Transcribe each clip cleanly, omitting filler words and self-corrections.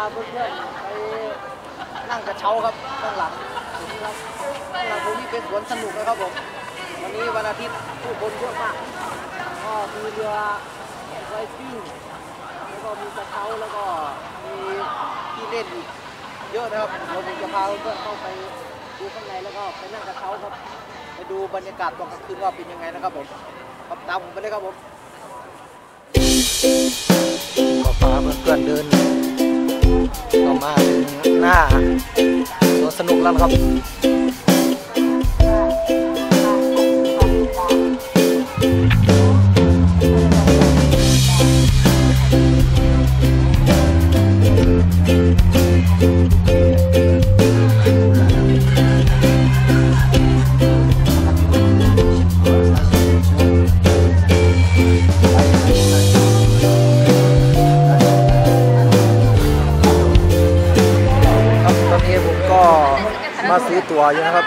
เพื่อนๆไปนั่งกระเช้าครับข้างหลังผมครับข้างหลังผมนี่เป็นสวนสนุกนะครับผมวันนี้วันอาทิตย์ผู้คนเยอะมากก็มีเรือไวกิ้งแล้วก็มีกระเช้าแล้วก็มีที่เล่นอีกเยอะนะครับเราจะพาเพื่อนเข้าไปดูข้างในแล้วก็ไปนั่งกระเช้าครับไปดูบรรยากาศตอนกลางคืนว่าเป็นยังไงนะครับผมตามผมไปเลยครับผมก็พาเพื่อนๆเดินก็มาถึงหน้าสวนสนุกแล้วครับมาซื้อตั๋วอยู่นะครับ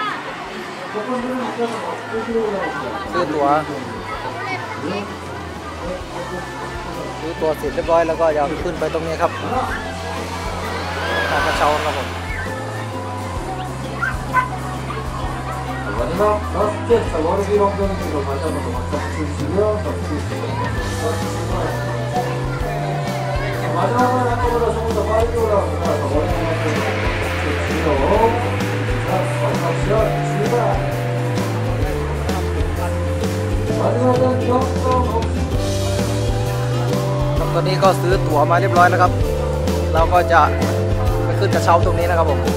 ซื้อตั๋วเสร็จเรียบร้อยแล้วก็จะขึ้นไปตรงนี้ครับทางกระเช้าครับผมตอนนี้ก็ซื้อตั๋วมาเรียบร้อยแล้วครับเราก็จะไปขึ้นกระเช้าตรงนี้นะครับผม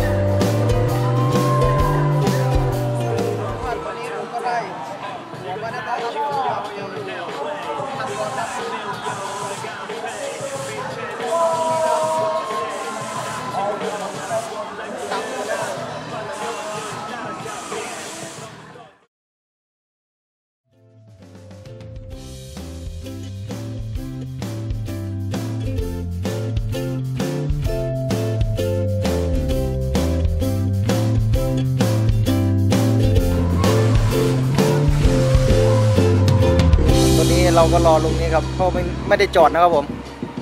วันนี้ผมก็ได้ตั๋วมาเราก็รอลงนี้ครับเขาไม่ได้จอดนะครับผม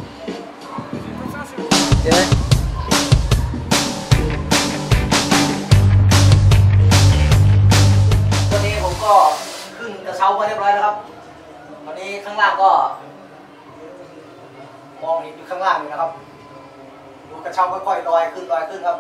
เดี๋ยววันนี้ผมก็ขึ้นกระเช้ามาเรียบร้อยแล้วครับตอนนี้ข้างล่างก็มองเห็นอยู่ข้างล่างอยู่นะครับดูกระเช้าค่อยๆลอยขึ้นครับ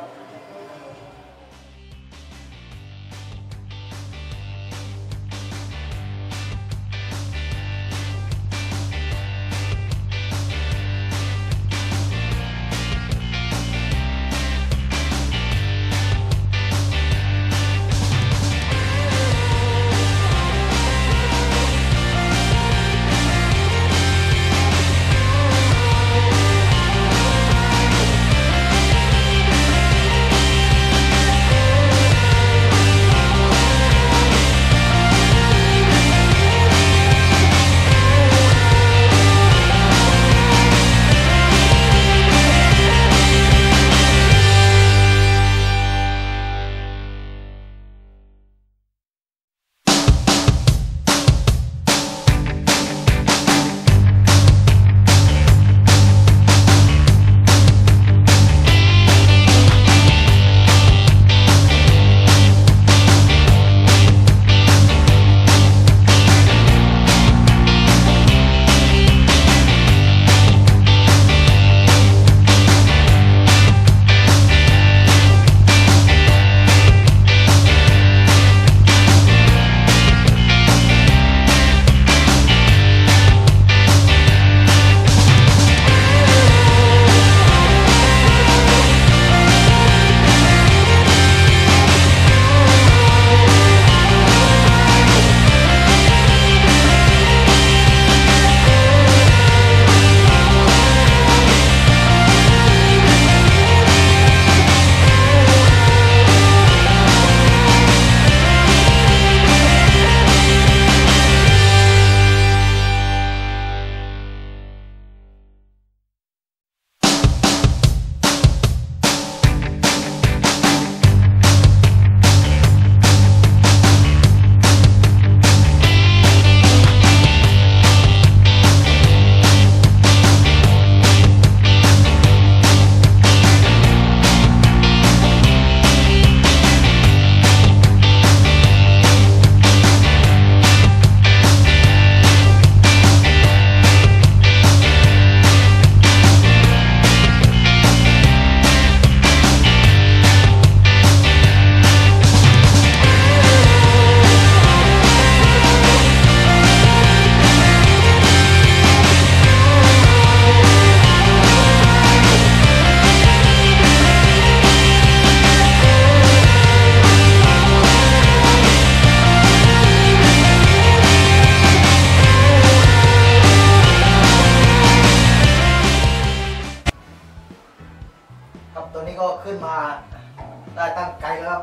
ครับตอนนี้ก็ขึ้นมาได้ตั้งไกลแล้วครับ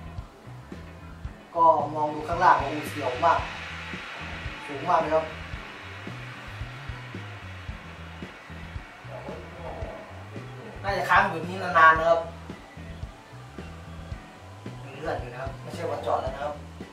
ก็มองดูข้างล่างโอ้เสียวมากสูงมากเลยครับน่าจะค้างอยู่นี้นานๆนะครับมีเลื่อนอยู่นะครับไม่ใช่ว่าจอดแล้วนะครับ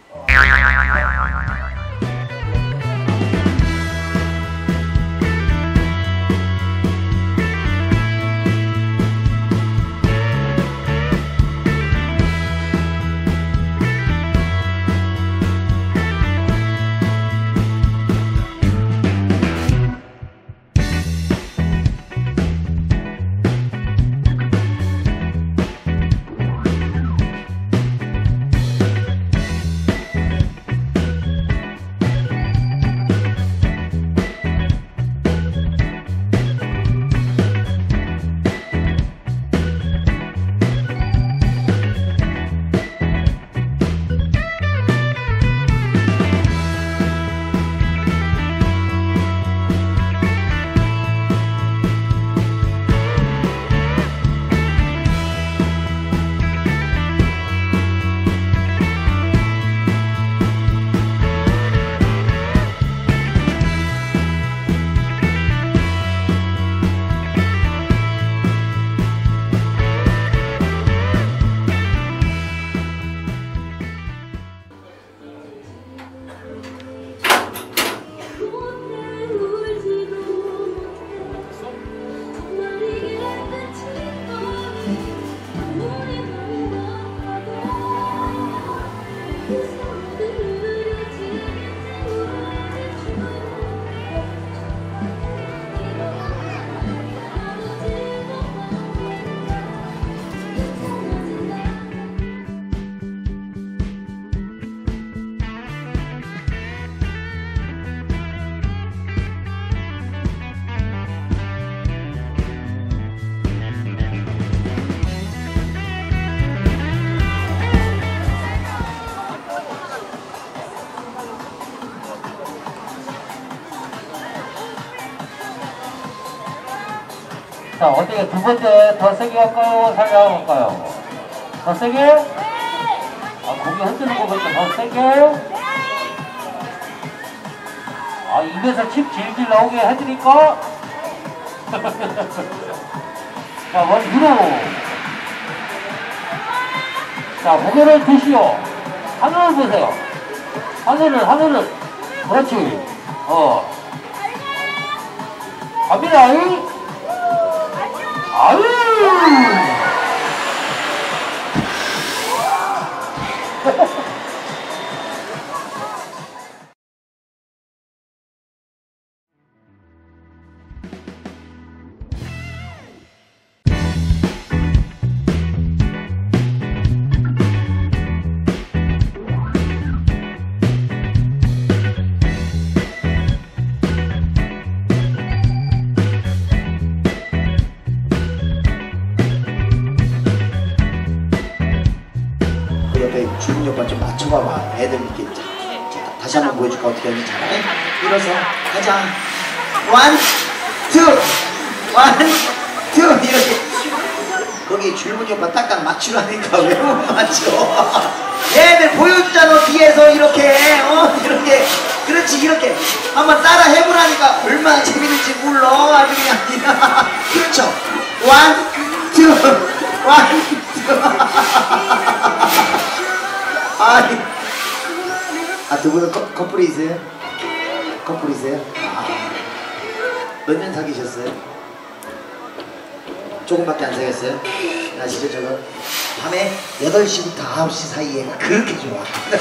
자, 어떻게 두 번째 더 세게 할까요? 살짝 할까요? 더 세게? 아, 고개 흔드는 거 보니까 더 세게? 아, 입에서 침 질질 나오게 해드릴까? 자, 원으로. 자, 고개를 드시오. 하늘을 보세요. 하늘을. 그렇지. 갑니다. 아유! 주문 오빠 좀 맞춰봐봐. 애들 이렇게 다시 한번 보여줄까? 어떻게 하는지 잘해? 일어서 가자. 원, 투 이렇게. 거기 줄무늬 오빠 딱딱 맞추라니까 왜 못 맞춰? 애들 보여주잖아 뒤에서 이렇게 이렇게. 그렇지 이렇게 한번 따라 해보라니까 얼마나 재밌는지 몰라. 아주 그냥 그렇죠. 원, 투. 아니, 두 분은 커플이세요? 커플이세요? 몇 년 사귀셨어요? 조금밖에 안 사귀었어요? 아시죠 저거? 밤에 8시부터 9시 사이에가 그렇게 좋아.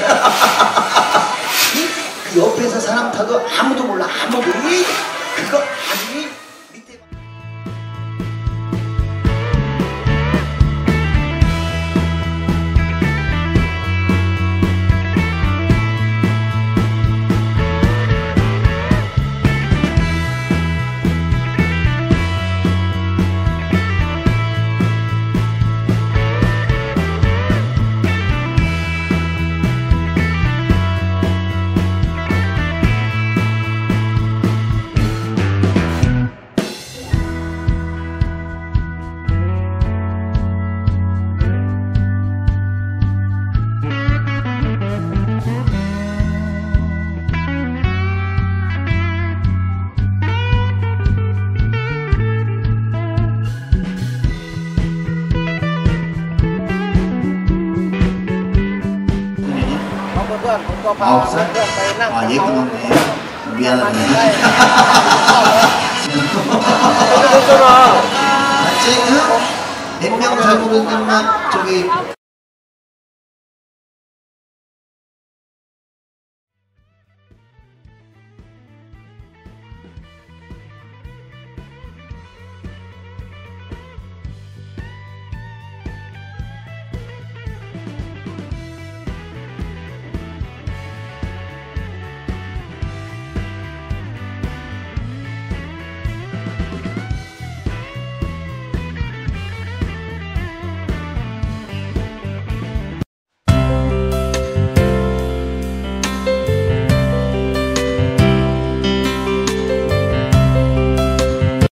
그 옆에서 사람 타도 아무도 몰라. 아무도. 그거 아니 밑에 อนผมก็พา 9살? เพื่อนไปนั่ง 아, 얘 그만해. ได้ 미안하네. ไม่ได้ 맞지? 응? 100명 잡으는 것만 저기